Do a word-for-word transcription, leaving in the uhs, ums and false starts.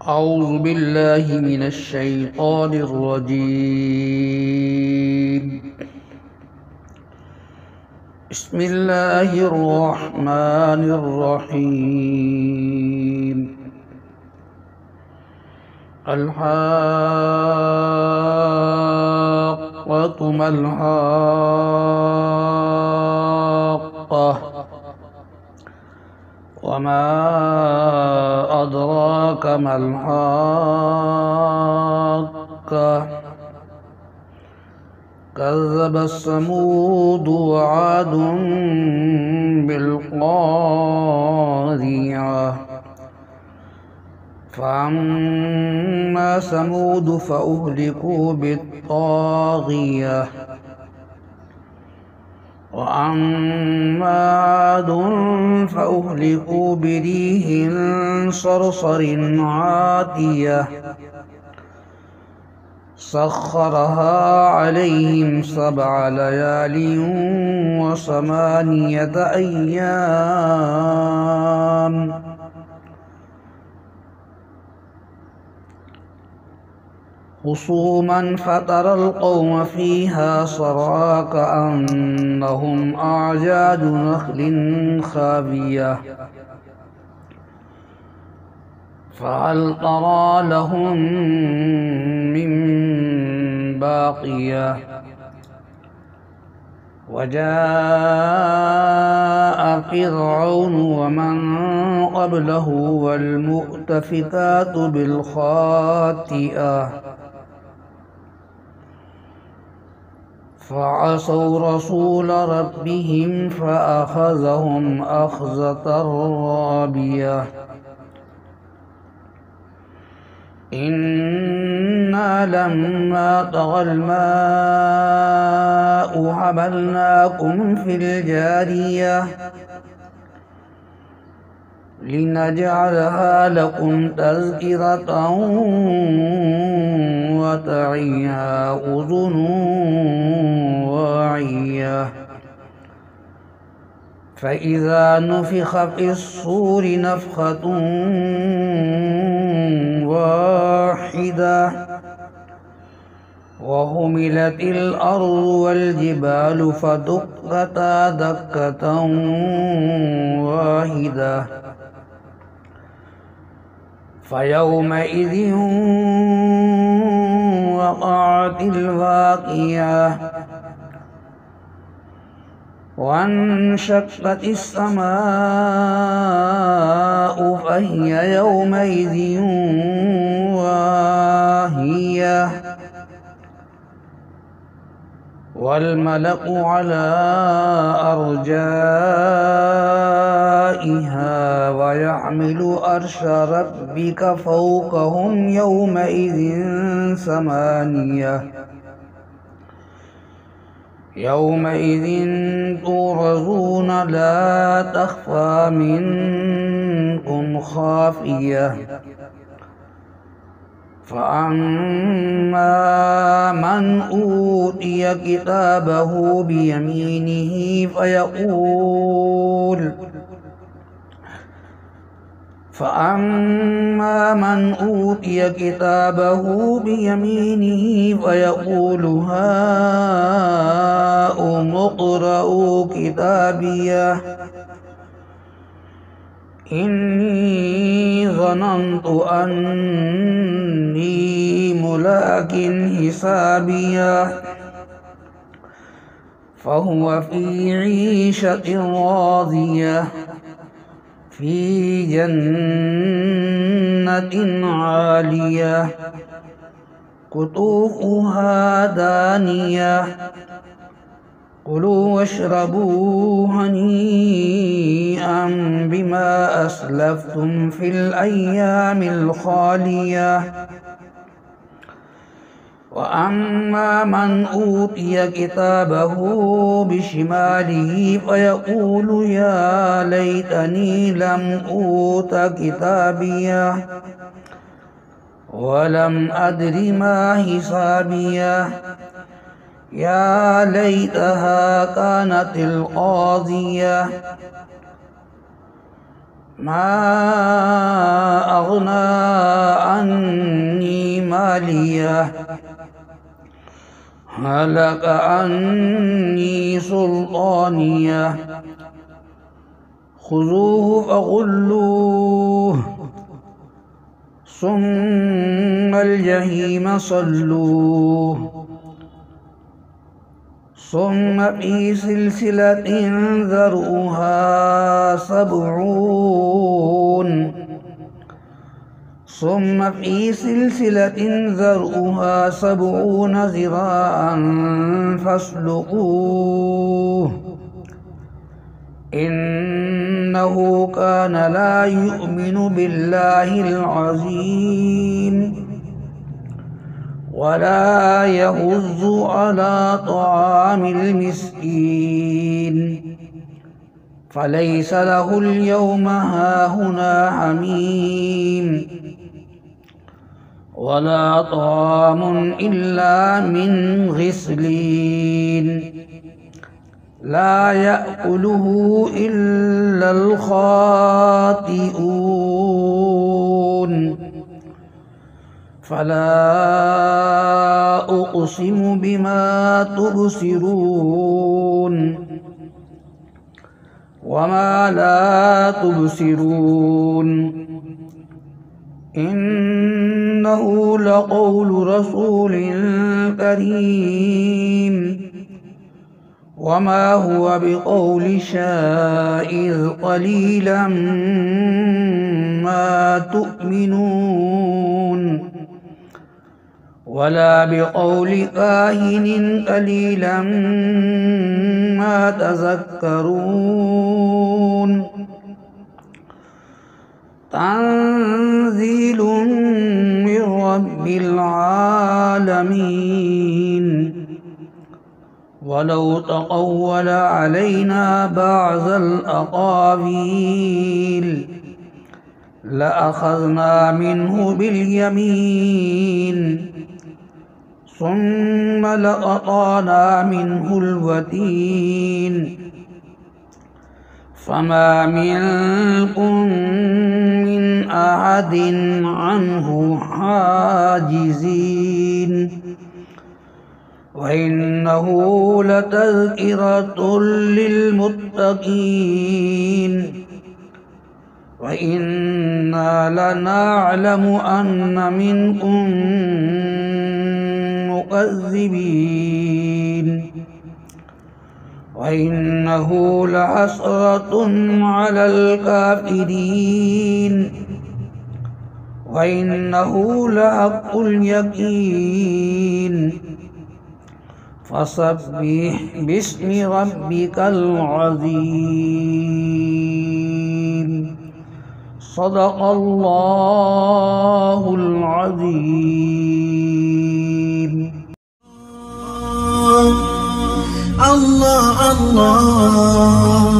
أعوذ بالله من الشيطان الرجيم. بسم الله الرحمن الرحيم. الحاقة ما الحاقة وما أدراك ما الحاقة كذب الثمود وعاد بالقارعة فأما ثمود فأهلكوا بالطاغية وأما عاد فأهلكوا بريح صرصر عاتية سخرها عليهم سبع ليال وثمانية أيام خصوما فترى القوم فيها صرعى كأنهم أعجاز نخل خاوية فهل ترى لهم من باقية وجاء فرعون ومن قبله والمؤتفكات بالخاطئة فعصوا رسول ربهم فأخذهم أخذة رابية إنا لما طغى الماء حملناكم في الجارية لنجعلها لكم تذكرة وتعيها أذن واعية فإذا نفخ في الصور نفخة واحدة وهملت الأرض والجبال فدكتا دكة واحدة فيومئذ وقعت الواقعة وانشقت السماء فهي يومئذ واهية والملك على أرجائها ويحمل عرش ربك فوقهم يومئذ ثمانية يومئذ تعرضون لا تخفى منكم خافية فأما من أوتي كتابه بيمينه فيقول فأما من أوتي كتابه بيمينه فيقول هاؤم اقرءوا كتابيه إني ظننت أني ملاق حسابيه فهو في عيشة راضية في جنة عالية قطوفها دانية كلوا واشربوا هنيئا بما أسلفتم في الأيام الخالية وأما من أوتي كتابه بشماله فيقول يا ليتني لم أوت كتابيه ولم أدر ما حسابيه يا ليتها كانت القاضية ما أغنى عني ماليه هلك عني سلطانيه خذوه فغلوه ثم الجحيم صلوه ثم في سلسلة ذرعها سبعون ثم في سلسلة ذرعها سبعون ذراعا فاسلكوه إنه كان لا يؤمن بالله العظيم ولا يحض على طعام المسكين فليس له اليوم هاهنا حميم ولا طعام إلا من غسلين لا يأكله إلا الخاطئون فلا أقسم بما تبصرون وما لا تبصرون إنه لقول رسول كريم وما هو بقول شاعر قليلا ما تؤمنون ولا بقول كاهن قليلا ما تذكرون تنزيل من رب العالمين ولو تقول علينا بعض الأقاويل لأخذنا منه باليمين ثم لقطعنا منه الوتين فما منكم من أحد عنه حاجزين وإنه لتذكرة للمتقين وإنا لنعلم أن منكم مكذبين وإنه لحسرة على الكافرين وإنه لحق اليقين فسبح باسم ربك العظيم صدق الله العظيم. الله الله